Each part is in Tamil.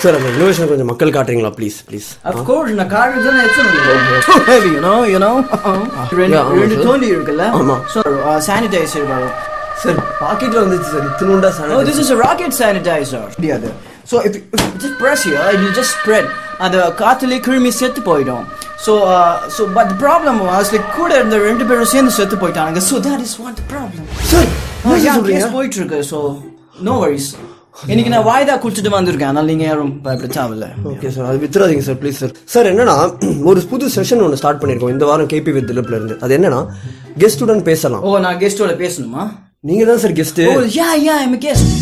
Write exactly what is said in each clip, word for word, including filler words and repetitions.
சார் அந்த இன்னோவேஷன் கொஞ்சம் மக்கள் காட்டுறீங்களா ப்ளீஸ் ப்ளீஸ் Of course நான் காட்டுறதுனா எத்தனை heavy you know you know ரெண்டு தோண்டி இருக்குல்ல so sanitizer வரும் சார் பாக்கெட்ல வந்துச்சு சார் இத்துணுண்டா sanitizer. Oh this is a rocket sanitizer முடியாது so if you, if you just press here it will just spread அந்த காத்துல கிருமி செத்து போய்டும் so uh, so but the problem was like கூட இருந்த ரெண்டு பேரும் சேர்ந்து செத்து போயிட்டாங்க so that is what the problem sir என்ன சொல்றீங்க போயிட்டு இருக்கு so no worries இன்னைக்கு நான் வாய்தா குடிச்சிட்டு வந்திருக்கேன் அதனால நீங்க யாரும் பயப்பட தேவையில்ல ஓகே சார் அது வித்துறாதீங்க சார் ப்ளீஸ் சார் சார் என்னன்னா ஒரு புது செஷன் ஒன்று ஸ்டார்ட் பண்ணிருக்கோம் இந்த வாரம் கேபி வித் திலப்ல இருந்து அது என்னன்னா கெஸ்டுடன் பேசலாம் ஓ நான் கெஸ்டோட பேசணுமா நீங்க தான் sir guest oh yeah yeah I am a guest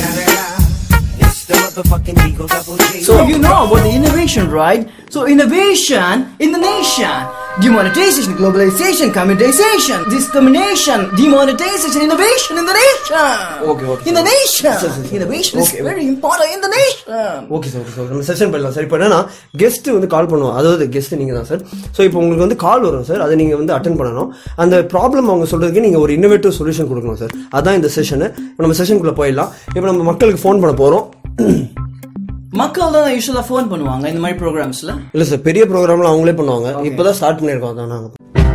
So you know about the innovation, right? So innovation in the nation, demonetization, globalization, commoditization, discrimination, demonetization, innovation in the nation. Okay, okay. In the nation, sir, sir, sir. Innovation okay, is okay. very important in the nation. Okay, sir. Okay, sir. நம்ம செஷன் பண்ணலாம் சார். இப்போ என்னன்னா கெஸ்ட் வந்து கால் பண்ணுவோம். அதாவது கெஸ்ட் நீங்க தான் சார். ஸோ இப்போ உங்களுக்கு வந்து கால் வரும் சார். அதை நீங்க வந்து அட்டென்ட் பண்ணணும். அந்த ப்ராப்ளம் அவங்க சொல்றதுக்கு நீங்க ஒரு இன்னோவேட்டிவ் சொல்யூஷன் கொடுக்கணும் சார். அதான் இந்த செஷன். இப்போ நம்ம செஷனுக்குள்ள போயிடலாம். இப்போ நம்ம மக்களுக்கு ஃபோன் பண்ண போறோம். மக்கள் தான் யூசுவலா ஃபோன் பண்ணுவாங்க இந்த மாதிரி ப்ரோக்ராம்ஸ்ல இல்ல சார் பெரிய ப்ரோக்ராம்ல அவங்களே பண்ணுவாங்க இப்பதான் ஸ்டார்ட் பண்ணிருக்கோம் அதான் நாங்க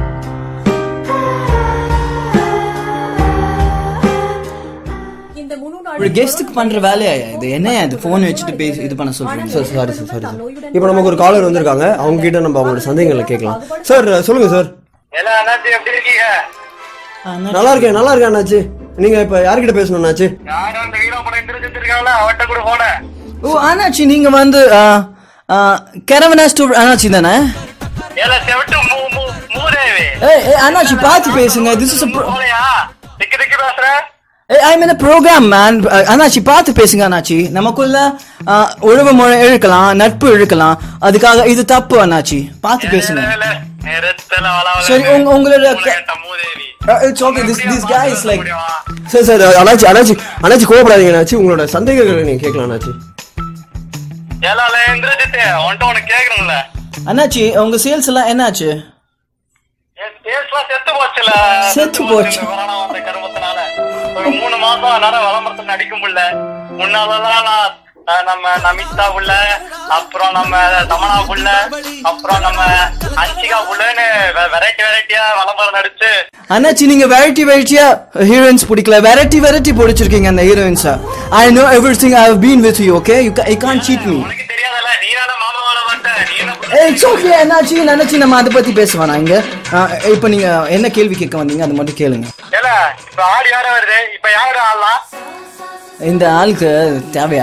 ஒரு கெஸ்ட்க்கு பண்ற வேலையா இது என்ன இது ஃபோன் வச்சிட்டு பேசி இது பண்ண சொல்றீங்க sir sorry sir sorry sir இப்போ நமக்கு ஒரு காலர் வந்திருக்காங்க அவங்க கிட்ட நம்ம அவங்களோட சந்தேகங்களை கேட்கலாம் சார் சொல்லுங்க சார் எல்லாம் அண்ணாச்சி எப்படி இருக்கீங்க நல்லா இருக்கேன் நல்லா இருக்கேன் அண்ணாச்சி நீங்க இப்ப யார்கிட்ட பேசணும் அண்ணாச்சி யாரும் அந்த வீடியோ படம் இன்டர்வியூ இருக்காங்களா அவட்ட கூட போனே ஓ அண்ணாச்சி நீங்க வந்து கரவனா ஸ்டோர் அண்ணாச்சி தானே ஏல செவட்டு மூ மூ மூரேவே ஏய் ஏய் அண்ணாச்சி பாத்து பேசுங்க this is a போலையா திக்கு திக்கு பேசுற ஏய் ஐ மீன் a program man அண்ணாச்சி பாத்து பேசுங்க அண்ணாச்சி நமக்குள்ள உறவு முறை இழுக்கலாம் நட்பு இழுக்கலாம் அதுக்காக இது தப்பு அண்ணாச்சி பாத்து பேசுங்க சரி உங்களோட it's okay this this guy is like sir sir அண்ணாச்சி அண்ணாச்சி அண்ணாச்சி கோபப்படாதீங்க அண்ணாச்சி உங்களோட சந்தேகங்களை நீங்க கேட்கலாம் அண்ணாச்சி ஏலால இந்திரஜித் ஒன்ட்ட ஒன்னு கேக்குறேன்ல அண்ணாச்சி உங்க சேல்ஸ் எல்லாம் என்னாச்சு சேல்ஸ்லாம் செத்து போச்சுல செத்து போச்சு கொரோனா வந்த கருமத்தினால ஒரு மூணு மாசம் நட விளம்பரத்துல நடிக்க முடியல முன்னாலதான் நான் நம்ம நமிதா புள்ள அப்புறம் நம்ம தமனா புள்ள அப்புறம் நம்ம அன்சிகா புள்ளன்னு வெரைட்டி வெரைட்டியா விளம்பரம் நடிச்சு அண்ணாச்சி நீங்க வெரைட்டி வெரைட்டியா ஹீரோயின்ஸ் பிடிக்கல வெரைட்டி வெரைட்டி பிடிச்சிருக்கீங்க அந்த ஹீரோயின்ஸா I know everything I have been with you okay you I can't cheat me உனக்கு தெரியாதல நீ தான மாமா வாழ மாட்ட நீ என்ன இட்ஸ் ஓகே அண்ணாச்சி அண்ணாச்சி நம்ம அத பத்தி பேசலாம் இங்க இப்போ நீங்க என்ன கேள்வி கேட்க வந்தீங்க அது மட்டும் கேளுங்க ஏல இப்ப ஆடி யார வருது இப்ப யாரு ஆளலாம் இந்த ஆளுக்கு தேவையா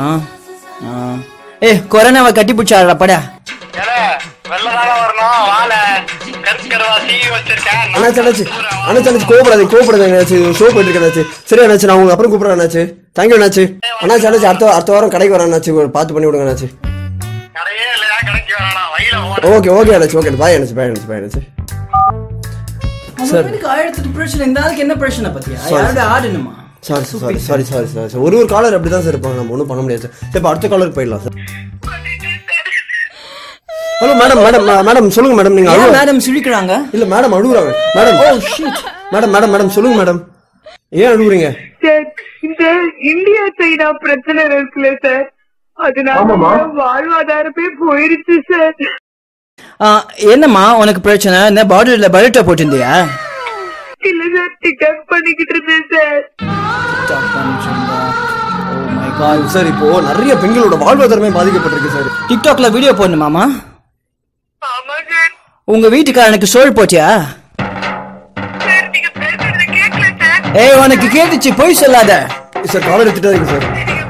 ஏ கொரோனாவை கட்டி பிடிச்சாடா படா அண்ணாச்சி அண்ணாச்சி அண்ணாச்சி கோபப்படாது கோபப்படாது அண்ணாச்சி ஷோ போயிட்டு இருக்கேன் சரி அண்ணாச்சி நான் உங்களுக்கு அப்புறம் கூப்பிடுறேன் அண்ணாச்சி தேங்க்யூ அண்ணாச்சி அண்ணாச்சி அண்ணாச்சி அடுத்த அடுத்த வாரம் கடைக்கு வரேன் அண்ணாச்சி பார்த்து பண்ணி விடுங்க அண்ணாச்சி ஓகே ஓகே அண்ணாச்சி ஓகே பாய் அண்ணாச்சி பாய் அண்ணாச்சி பாய் அண்ணாச்சி சார் ஆயிரத்து பிரச்சனை இந்த ஆளுக்கு என்ன பிரச்சனை பத்தியா யாரோட ஆடுனுமா sorry sorry sorry sorry sorry ஒரு ஒரு காலர் அப்படிதான் சார் இருப்பாங்க நம்ம ஒன்றும் பண்ண முடியாது சார் இப்போ அடுத்த காலருக்கு போயிடலாம் sir hello madam madam madam சொல்லுங்க மேடம் நீங்க அழுவ மேடம் சிரிக்கிறாங்க இல்ல மேடம் அழுகுறாங்க madam oh shit madam madam madam சொல்லுங்க மேடம் ஏன் அழுகுறீங்க சார் இந்த இந்தியா சைனா பிரச்சனை இருக்குல்ல சார் அதனால வாழ்வாதாரமே போயிருச்சு சார் என்னம்மா உனக்கு பிரச்சனை என்ன பார்டர்ல பரோட்டா போட்டிருந்தியா இல்ல சார் டிக்டாக் பண்ணிக்கிட்டு இருந்தேன் சார் சார் இப்போ நிறைய பெண்களோட வாழ்வாதாரமே பாதிக்கப்பட்டிருக்கு சார் டிக்டாக்ல வீடியோ போடணுமாமா ஆமா சார் உங்க வீட்டுக்காரனுக்கு சோறு போட்டியா சார் நீங்க பேசுறது கேட்கல சார் ஏய் உனக்கு கேட்டுச்சு போய் சொல்லாத சார் காலர் எடுத்துட்டாதீங்க சார்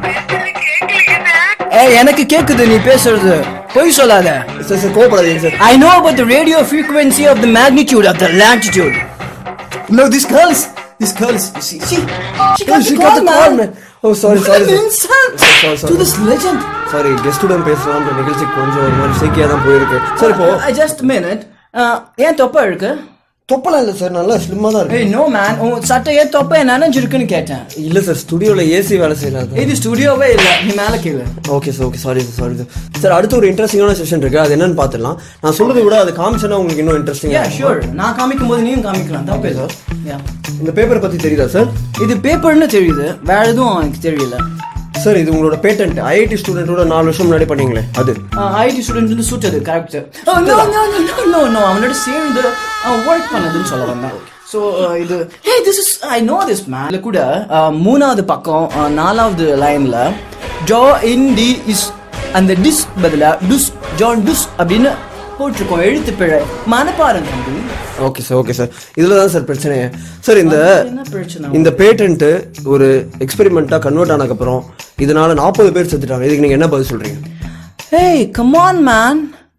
ஏய் எனக்கு கேக்குது நீ பேசுறது போய் சொல்லாத சார் சார் கோபப்படாதீங்க sir I know about the radio frequency of the magnitude of the latitude. No, this girls, this girls, she, she, she got she the got call, the call, man. man. Oh, sorry, sorry. Insult sorry, sorry. to this legend. Sorry, கெஸ்டுடன் பேசலாம் நிகழ்ச்சி கொஞ்சம் ஒரு மாதிரி சேக்கியா தான் போயிருக்கு சார் இப்போ just a minute. ஏன் தொப்பை இருக்கு தொப்பலாம் இல்ல சார் நல்லா ஸ்லிம்மா தான் இருக்கு ஏய் நோ மேன் உன் சட்டை ஏன் தொப்பை நனைஞ்சிருக்குன்னு கேட்டேன் இல்ல சார் ஸ்டுடியோல ஏசி வேலை செய்யலாம் இது ஸ்டுடியோவே இல்ல நீ மேல கீழ okay sir okay sorry sir sorry sir sir அடுத்து ஒரு இன்ட்ரெஸ்டிங்கான செஷன் இருக்கு அது என்னன்னு பாத்துடலாம் நான் சொல்றதை விட அது காமிச்சனா உங்களுக்கு இன்னும் இன்ட்ரெஸ்டிங்கா யா ஷூர் நான் காமிக்கும் போது நீயும் காமிக்கலாம் தப்பே சார் யா இந்த பேப்பர் பத்தி தெரியுதா சார் இது பேப்பர்னு தெரியுது வேற எதுவும் எனக்கு தெரியல சார் இது உங்களோட பேட்டன்ட் ஐஐடி ஸ்டூடெண்டோட நாலு வருஷம் முன்னாடி பண்ணீங்களே அது ஐஐடி ஸ்டூடெண்ட் வந்து சுட்டது correct. No no no no no அவனோட சேர்ந்து ஒர்க் பண்ணதுன்னு சொல்ல வந்தேன். ஸோ இது hey this is I know this man. இதில் கூட மூணாவது பக்கம் நாலாவது லைன்ல ஜோ இன் டி இஸ் அந்த டிஸ் பதிலா டுஸ் ஜான் டுஸ் அப்படின்னு போட்டிருக்கோம். எழுத்து பிழை மனப்பாடம் தம்பி. ஓகே சார் ஓகே சார் இதில் தான் சார் பிரச்சனையே. சார் இந்த என்ன பிரச்சனை? இந்த பேட்டன்ட் ஒரு எக்ஸ்பெரிமெண்ட்டாக கன்வெர்ட் ஆனதுக்கப்புறம் இதனால நாற்பது பேர் செத்துட்டாங்க. இதுக்கு நீங்கள் என்ன பதில் சொல்கிறீங்க? Hey, come on man.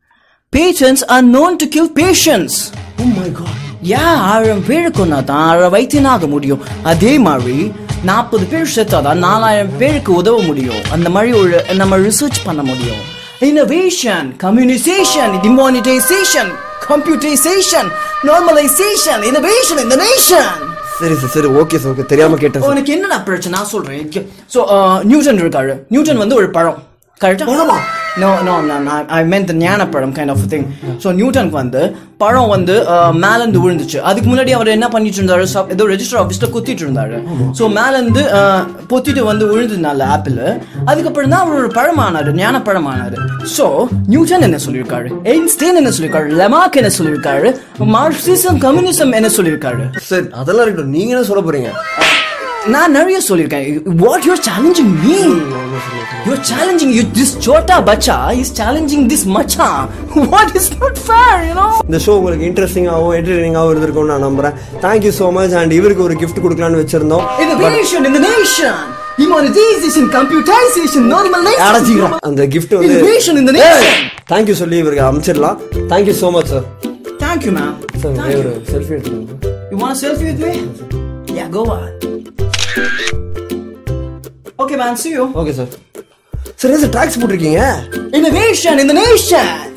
Patients are known to kill patients. Oh my god. யா ஆயிரம் பேரு கொண்டா தான் ஆயிரம் வைத்தியனாக முடியும். அதே மாதிரி நாற்பது பேர் செத்தாதான் நாலாயிரம் பேருக்கு உதவ முடியும். அந்த மாதிரி ஒரு நம்ம ரிசர்ச் பண்ண முடியும். Innovation, communication, demonetization, computerization, normalization, innovation in the nation. சரி சார் சரி ஓகே சார் ஓகே தெரியாம கேட்டேன். உனக்கு என்னடா பிரச்சனை நான் சொல்றேன். ஸோ நியூட்டன் இருக்காரு. நியூட்டன் வந்து ஒரு பழம் கரெக்டா? நோ நோ ஐ மென்ட் ஞானப்பழம் கைண்ட் ஆஃப் திங். ஸோ நியூட்டனுக்கு வந்து பழம் வந்து மேலேருந்து விழுந்துச்சு. அதுக்கு முன்னாடி அவர் என்ன பண்ணிட்டு இருந்தாரு, ஏதோ ரெஜிஸ்டர் ஆஃபீஸ்ல குத்திட்டு இருந்தாரு. ஸோ மேலேருந்து பொத்திட்டு வந்து விழுந்ததுனால ஆப்பிள், அதுக்கப்புறம் தான் அவர் ஒரு பழம் ஆனாரு, ஞானப்பழம் ஆனாரு. ஸோ நியூட்டன் என்ன சொல்லியிருக்காரு, ஐன்ஸ்டைன் என்ன சொல்லியிருக்காரு, லெமார்க் என்ன சொல்லியிருக்காரு, மார்க்சிசம் கம்யூனிசம் என்ன சொல்லியிருக்காரு. சார் அதெல்லாம் இருக்கட்டும், நீங்க என்ன சொல்ல போறீங்க? நான் நிறைய சொல்லியிருக்கேன். What you are challenging me? You are challenging you this chhota bachcha is challenging this macha. What is not fair you know. இந்த ஷோ உங்களுக்கு இன்ட்ரெஸ்டிங்காகவும் என்டர்டெய்னிங்காகவும் இருந்திருக்கும்னு நான் நம்புறேன். Thank you so much. அண்ட் இவருக்கு ஒரு கிஃப்ட் கொடுக்கலான்னு வச்சிருந்தோம். Innovation in the nation, demonetization, computerization, normalization. அந்த கிஃப்ட் வந்து Innovation in the nation. Thank you சொல்லி இவருக்கு அனுப்பிச்சிடலாம். Thank you so much sir. Thank you ma'am. Sir ஒரு செல்ஃபி எடுத்துக்கோங்க. You want a selfie with me? Yeah, go on. Okay man, see you. Okay sir. Sir என்ன சார் டாக்ஸ் போட்டிருக்கீங்க? Innovation in the nation.